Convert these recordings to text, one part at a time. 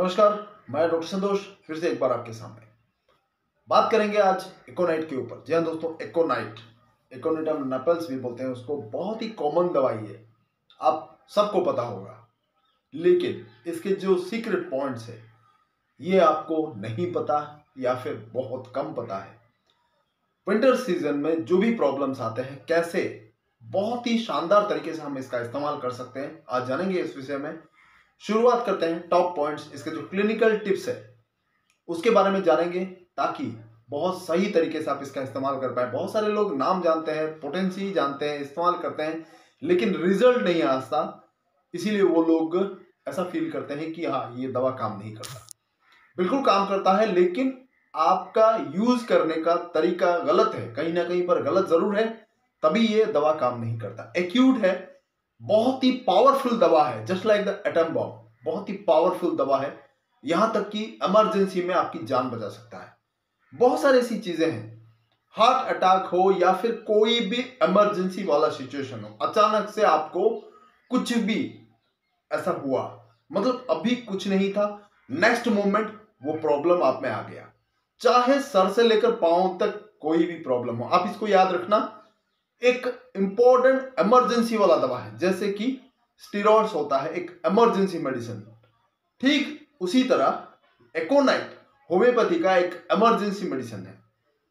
नमस्कार, मैं डॉक्टर संतोष फिर से एक बार आपके सामने बात करेंगे आज एकोनाइट के ऊपर। जी हाँ दोस्तों, एकोनाइट, एकोनिटम नेपल्स भी बोलते हैं उसको। बहुत ही कॉमन दवाई है, आप सबको पता होगा, लेकिन इसके जो सीक्रेट पॉइंट्स है ये आपको नहीं पता या फिर बहुत कम पता है। विंटर सीजन में जो भी प्रॉब्लम्स आते हैं, कैसे बहुत ही शानदार तरीके से हम इसका इस्तेमाल कर सकते हैं, आज जानेंगे इस विषय में। शुरुआत करते हैं टॉप पॉइंट्स, इसके जो क्लिनिकल टिप्स है उसके बारे में जानेंगे, ताकि बहुत सही तरीके से आप इसका इस्तेमाल कर पाए। बहुत सारे लोग नाम जानते हैं, पोटेंसी जानते हैं, इस्तेमाल करते हैं, लेकिन रिजल्ट नहीं आता, इसीलिए वो लोग ऐसा फील करते हैं कि हाँ ये दवा काम नहीं करता। बिल्कुल काम करता है, लेकिन आपका यूज करने का तरीका गलत है, कहीं ना कहीं पर गलत जरूर है, तभी ये दवा काम नहीं करता। एक्यूट है, बहुत ही पावरफुल दवा है, just like the atom bomb, बहुत ही पावरफुल दवा है, यहां तक कि इमरजेंसी में आपकी जान बचा सकता है। बहुत सारी ऐसी चीजें हैं, हार्ट अटैक हो या फिर कोई भी इमरजेंसी वाला सिचुएशन हो, अचानक से आपको कुछ भी ऐसा हुआ, मतलब अभी कुछ नहीं था, नेक्स्ट मोमेंट वो प्रॉब्लम आप में आ गया, चाहे सर से लेकर पांव तक कोई भी प्रॉब्लम हो, आप इसको याद रखना। एक इंपॉर्टेंट इमरजेंसी वाला दवा है, जैसे कि स्टेरॉइड्स होता है एक इमरजेंसी मेडिसिन, ठीक उसी तरह एकोनाइट होम्योपैथी का एक इमरजेंसी मेडिसिन है।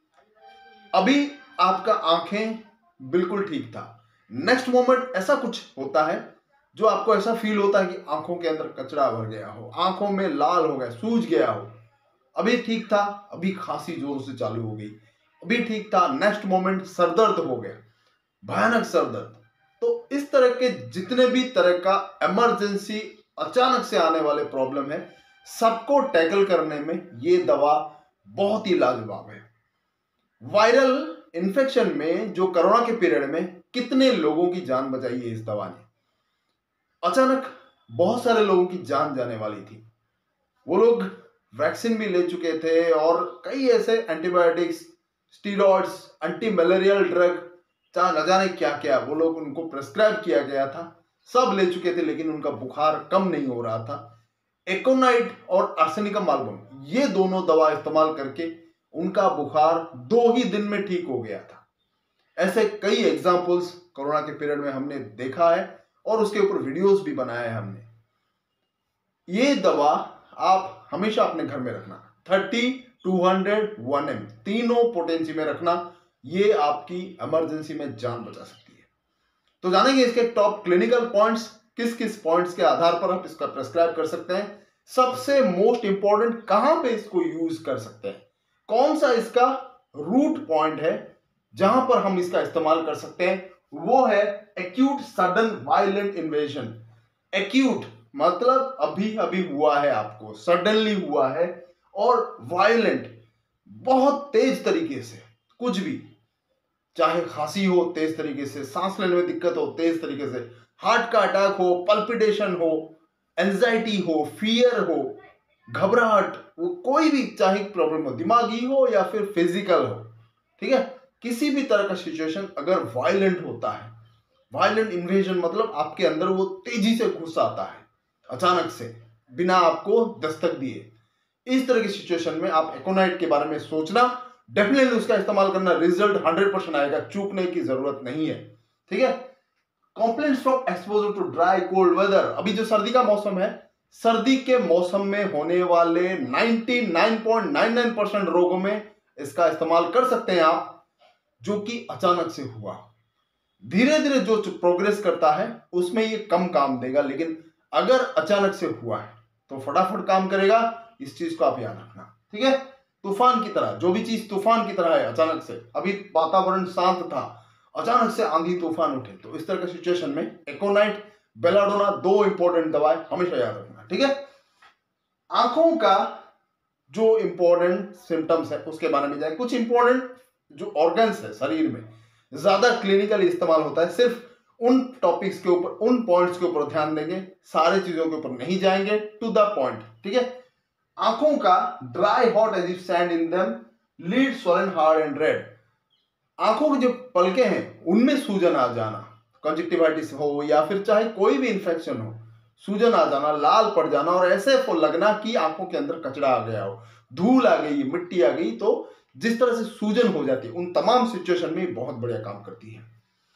अभी आपका आंखें बिल्कुल ठीक था, नेक्स्ट मोमेंट ऐसा कुछ होता है जो आपको ऐसा फील होता है कि आंखों के अंदर कचरा भर गया हो, आंखों में लाल हो गया, सूज गया हो। अभी ठीक था, अभी खांसी जोर से चालू हो गई, अभी ठीक था, नेक्स्ट मोमेंट सरदर्द हो गया, भयानक सरदर्द। तो इस तरह के जितने भी तरह का इमरजेंसी अचानक से आने वाले प्रॉब्लम है, सबको टैकल करने में ये दवा बहुत ही लाजवाब है। वायरल इन्फेक्शन में जो कोरोना के पीरियड में कितने लोगों की जान बचाई है इस दवा ने। अचानक बहुत सारे लोगों की जान जाने वाली थी, वो लोग वैक्सीन भी ले चुके थे और कई ऐसे antibiotics, steroids, anti malarial drug, चाहे न जाने क्या क्या वो लोग उनको प्रेस्क्राइब किया गया था, सब ले चुके थे, लेकिन उनका बुखार कम नहीं हो रहा था। एकोनाइट और आर्सेनिकम एल्बम, ये दोनों दवा इस्तेमाल करके उनका बुखार 2 ही दिन में ठीक हो गया था। ऐसे कई एग्जाम्पल्स कोरोना के पीरियड में हमने देखा है और उसके ऊपर वीडियोस भी बनाए हैं हमने। ये दवा आप हमेशा अपने घर में रखना, 30, 200, 1M तीनों पोटेंसी में रखना, ये आपकी इमरजेंसी में जान बचा सकती है। तो जानेंगे इसके टॉप क्लिनिकल पॉइंट्स, किस किस पॉइंट्स के आधार पर आप इसका प्रेस्क्राइब कर सकते हैं, सबसे मोस्ट इंपॉर्टेंट कहां पे इसको यूज कर सकते हैं, कौन सा इसका रूट पॉइंट है जहां पर हम इसका इस्तेमाल कर सकते हैं, वो है acute sudden violent invasion. Acute मतलब अभी अभी हुआ है, आपको सडनली हुआ है, और वायलेंट बहुत तेज तरीके से, कुछ भी, चाहे खांसी हो तेज तरीके से, सांस लेने में दिक्कत हो तेज तरीके से, हार्ट का अटैक हो, पल्पिटेशन हो, एंजाइटी हो, फियर हो, घबराहट, वो कोई भी चाहे प्रॉब्लम हो, दिमागी हो या फिर फिजिकल हो, ठीक है, किसी भी तरह का सिचुएशन अगर वायलेंट होता है, वायलेंट इन्वेजन मतलब आपके अंदर वो तेजी से घुस आता है अचानक से, बिना आपको दस्तक दिए, इस तरह की सिचुएशन में आप एकोनाइट के बारे में सोचना, डेफिनेटली उसका इस्तेमाल करना, रिजल्ट 100% आएगा, चूकने की जरूरत नहीं है, ठीक है। Complaints from exposure to dry cold weather, अभी जो सर्दी का मौसम है, सर्दी के मौसम में होने वाले 99.99% रोगों में इसका इस्तेमाल कर सकते हैं आप, जो कि अचानक से हुआ। धीरे धीरे जो प्रोग्रेस करता है उसमें ये कम काम देगा, लेकिन अगर अचानक से हुआ है तो फटाफट काम करेगा, इस चीज को आप याद रखना, ठीक है। तूफान की तरह, जो भी चीज तूफान की तरह है, अचानक से, अभी वातावरण शांत था, अचानक से आंधी तूफान उठे, तो इस तरह के सिचुएशन में एकोनाइट, बेलाडोना, 2 इंपॉर्टेंट दवाएं हमेशा याद रखना, ठीक है। आंखों का जो इंपॉर्टेंट सिम्टम्स है उसके बारे में जाए, कुछ इंपॉर्टेंट जो ऑर्गन्स है शरीर में ज्यादा क्लिनिकली इस्तेमाल होता है, सिर्फ उन टॉपिक्स के ऊपर, उन पॉइंट्स के ऊपर ध्यान देंगे, सारे चीजों के ऊपर नहीं जाएंगे, टू द पॉइंट, ठीक है। आंखों का dry hot as if sand in them, lid swollen hard and red, आंखों की जो पलकें हैं उनमें सूजन आ जाना, कंजक्टिवाइटिस हो या फिर चाहे कोई भी इंफेक्शन हो, सूजन आ जाना, लाल पड़ जाना और ऐसे लगना कि आंखों के अंदर कचरा आ गया हो, धूल आ गई, मिट्टी आ गई, तो जिस तरह से सूजन हो जाती है उन तमाम सिचुएशन में बहुत बढ़िया काम करती है।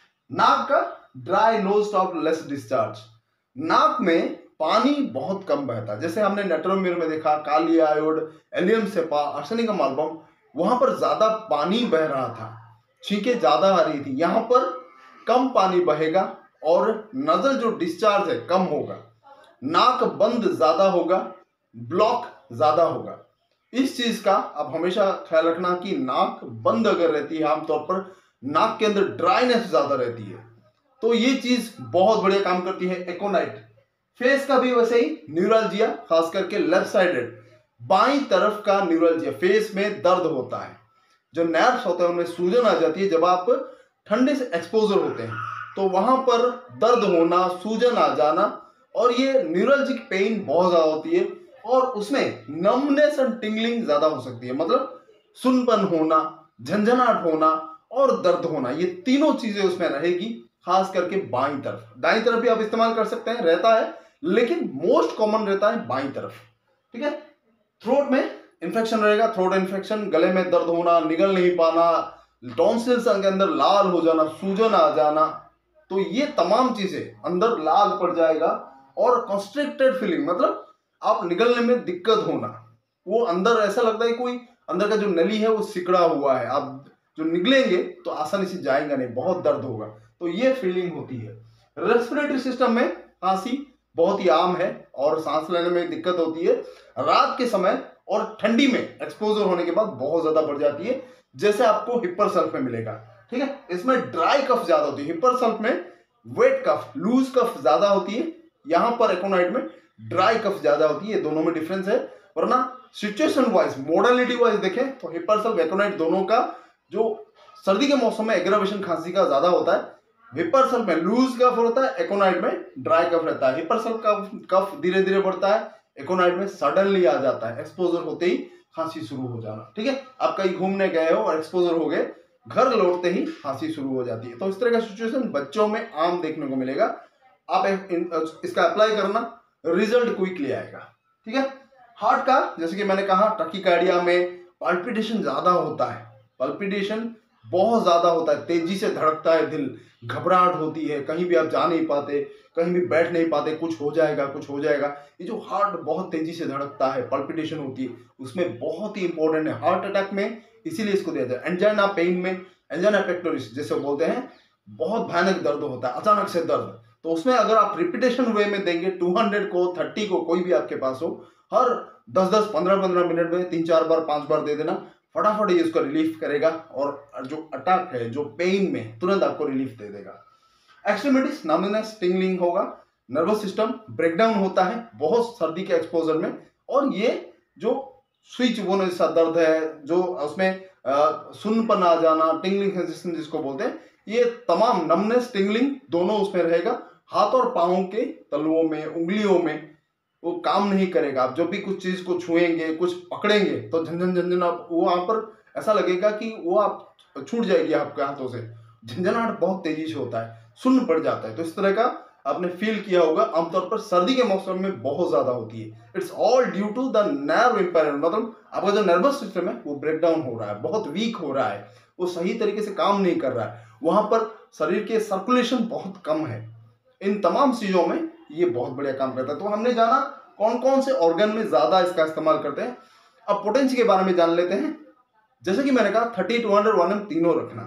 नाक का dry nose stop less discharge, नाक में पानी बहुत कम बहता है। जैसे हमने नेट्रोमिर में देखा, kali iod, allium cepa, arsenicum album, वहां पर ज्यादा पानी बह रहा था, छींकें ज्यादा आ रही थी। यहां पर कम पानी बहेगा और नजल जो डिस्चार्ज है कम होगा, नाक बंद ज्यादा होगा, ब्लॉक ज्यादा होगा। इस चीज का आप हमेशा ख्याल रखना कि नाक बंद अगर रहती है, आमतौर पर नाक के अंदर ड्राइनेस ज्यादा रहती है, तो ये चीज बहुत बढ़िया काम करती है एकोनाइट। फेस का भी वैसे ही न्यूरल्जिया, खास करके लेफ्ट साइडेड बाईं तरफ का न्यूरल्जिया, फेस में दर्द होता है, जो नर्व्स होते हैं उनमें सूजन आ जाती है। जब आप ठंडे से एक्सपोजर होते हैं तो वहां पर दर्द होना, सूजन आ जाना, और ये न्यूरल्जिक पेन बहुत ज्यादा होती है और उसमें नमनेस एंड टिंगलिंग ज्यादा हो सकती है। मतलब सुनपन होना, झंझनाहट होना और दर्द होना, ये तीनों चीजें उसमें रहेगी, खास करके बाईं तरफ। दाईं तरफ भी आप इस्तेमाल कर सकते हैं, रहता है, लेकिन मोस्ट कॉमन रहता है बाईं तरफ। ठीक है। थ्रोट में इन्फेक्शन रहेगा, थ्रोट इन्फेक्शन, गले में दर्द होना, निगल नहीं पाना, टॉन्सिल्स के अंदर लाल हो जाना, सूजन आ जाना, तो ये तमाम चीजें अंदर लाल पड़ जाएगा। और कॉन्स्ट्रिक्टेड फीलिंग, मतलब आप निगलने में दिक्कत होना, वो अंदर ऐसा लगता है कोई अंदर का जो नली है वो सिकड़ा हुआ है, आप जो निकलेंगे तो आसानी से जाएगा नहीं, बहुत दर्द होगा, तो ये फीलिंग होती है। रेस्पिरेटरी सिस्टम में खांसी बहुत ही आम है और सांस लेने में दिक्कत होती है। रात के समय और ठंडी में एक्सपोजर होने के बाद बहुत ज्यादा बढ़ जाती है, जैसे आपको हिपर सल्फ में मिलेगा। ठीक है। इसमें ड्राई कफ ज्यादा होती है, हिपर सल्फ में वेट कफ, लूज कफ ज्यादा होती है, यहां पर एकोनाइट में ड्राई कफ ज्यादा होती है। दोनों में डिफरेंस है, वरना सिचुएशन वाइज, मोडालिटी वाइज देखें तो हिपर सल्फ, एकोनाइट दोनों का जो सर्दी के मौसम में एग्रावेशन खांसी का ज्यादा होता है। हिपर सल्फ में लूज कफ होता है, एकोनाइट में ड्राई कफ रहता है। हिपर सल्फ का कफ धीरे धीरे बढ़ता है, एकोनाइट में सडनली आ जाता है, एक्सपोजर होते ही खांसी शुरू हो जाना। ठीक है। आप कहीं घूमने गए हो और एक्सपोजर हो गए, घर लौटते ही खांसी शुरू हो जाती है। तो इस तरह का सिचुएशन बच्चों में आम देखने को मिलेगा। आप इसका अप्लाई करना, रिजल्ट क्विकली आएगा। ठीक है। हार्ट का, जैसे कि मैंने कहा, टकीकार्डिया में पल्पिटेशन ज्यादा होता है, पल्पिटेशन बहुत ज्यादा होता है, तेजी से धड़कता है दिल, घबराहट होती है, कहीं भी आप जा नहीं पाते, कहीं भी बैठ नहीं पाते, कुछ हो जाएगा, कुछ हो जाएगा। ये जो हार्ट बहुत तेजी से धड़कता है, पल्पिटेशन होती है, उसमें बहुत ही इंपॉर्टेंट है। हार्ट अटैक में इसीलिए इसको दिया जाए। एंजाइना पेन में, एंजाइना पेक्टोरिस जैसे बोलते हैं, बहुत भयानक दर्द होता है, अचानक से दर्द, तो उसमें अगर आप रिपीटेशन वे में देंगे, 200 को, 30 को, कोई भी आपके पास हो, हर 10-10, 15-15 मिनट में 3-4 बार, 5 बार दे देना, फटाफट ये उसका रिलीफ करेगा और जो अटैक है, जो पेन में, तुरंत आपको रिलीफ दे देगा। एक्सट्रीमिटीज, नमनेस, टिंगलिंग होगा, नर्वस सिस्टम ब्रेकडाउन होता है बहुत सर्दी के एक्सपोजर में, और ये जो स्विच बोने जैसा दर्द है, जो उसमें सुन्नपन आ जाना, टिंगलिंग सेंसेशन जिसको बोलते हैं, ये तमाम नमनेस, टिंगलिंग दोनों उसमें रहेगा। हाथ और पांवों के तलुओं में, उंगलियों में वो काम नहीं करेगा। आप जब भी कुछ चीज को छुएंगे, कुछ पकड़ेंगे, तो झंझन झंझन, आप वो वहां पर ऐसा लगेगा कि वो आप छूट जाएगी आपके हाथों से, झंझनाहट बहुत तेजी से होता है, सुन्न पड़ जाता है। तो इस तरह का आपने फील किया होगा, आमतौर पर सर्दी के मौसम में बहुत ज्यादा होती है। It's all due to the nerve impairment, मतलब आपका जो नर्वस सिस्टम है वो ब्रेक डाउन हो रहा है, बहुत वीक हो रहा है, वो सही तरीके से काम नहीं कर रहा है, वहां पर शरीर के सर्कुलेशन बहुत कम है। इन तमाम चीजों में ये बहुत बढ़िया काम करता है। तो हमने जाना कौन कौन से ऑर्गन में ज्यादा इसका इस्तेमाल करते हैं। अब पोटेंसी के बारे में जान लेते हैं। जैसे कि मैंने कहा 30, 200, 1M तीनों रखना।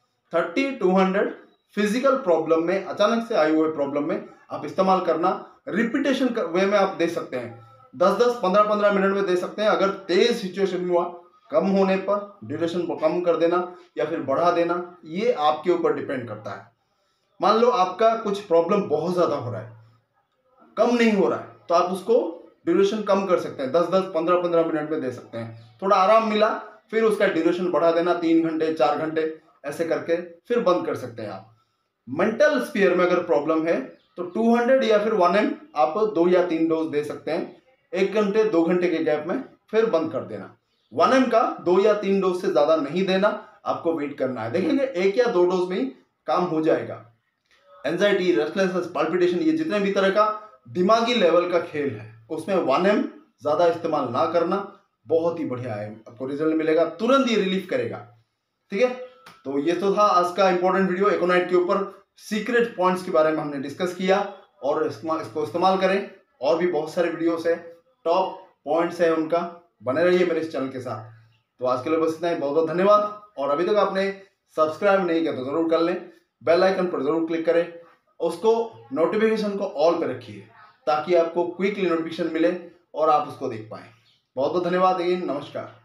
30, 200 फिजिकल प्रॉब्लम में, अचानक से आए हुए प्रॉब्लम में आप इस्तेमाल करना। रिपीटेशन वे में आप दे सकते हैं, 10-10, 15-15 मिनट में दे सकते हैं। अगर तेज सिचुएशन हुआ, कम होने पर ड्यूरेशन को कम कर देना या फिर बढ़ा देना, ये आपके ऊपर डिपेंड करता है। मान लो आपका कुछ प्रॉब्लम बहुत ज्यादा हो रहा है, कम नहीं हो रहा है, तो आप उसको ड्यूरेशन कम कर सकते हैं, 10-10, 15-15 मिनट में दे सकते हैं। थोड़ा आराम मिला, फिर उसका ड्यूरेशन बढ़ा देना, 3 घंटे, 4 घंटे, ऐसे करके फिर बंद कर सकते हैं आप। मेंटल स्फीयर में अगर प्रॉब्लम है तो 200 या फिर 1M आप 2 या 3 डोज दे सकते हैं, 1 घंटे 2 घंटे के गैप में, फिर बंद कर देना। 1M का 2 या 3 डोज से ज्यादा नहीं देना, आपको वेट करना है। देखेंगे 1 या 2 डोज में ही काम हो जाएगा। एंजाइटी, रेस्टलेसनेस, पाल्पिटेशन, ये जितने भी तरह का दिमागी लेवल का खेल है, उसमें 1M ज़्यादा इस्तेमाल ना करना, बहुत ही बढ़िया है, आपको रिजल्ट मिलेगा, तुरंत ही रिलीफ करेगा। ठीक है, तो ये तो था आज का इंपॉर्टेंट वीडियो एकोनाइट के ऊपर। सीक्रेट पॉइंट्स के बारे में हमने डिस्कस किया और इसको इस्तेमाल करें। और भी बहुत सारे वीडियोस है, टॉप पॉइंट्स है उनका, बने रहिए मेरे इस चैनल के साथ। तो आज के लिए बस इतना ही, बहुत बहुत धन्यवाद। और अभी तक आपने सब्सक्राइब नहीं किया तो जरूर कर लें, बेल आइकन पर जरूर क्लिक करें, उसको नोटिफिकेशन को ऑल पे रखिए ताकि आपको क्विकली नोटिफिकेशन मिले और आप उसको देख पाएं। बहुत बहुत धन्यवाद, नमस्कार।